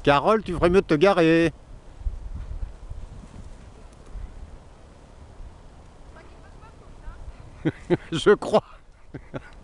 Carole, tu ferais mieux de te garer. Je crois.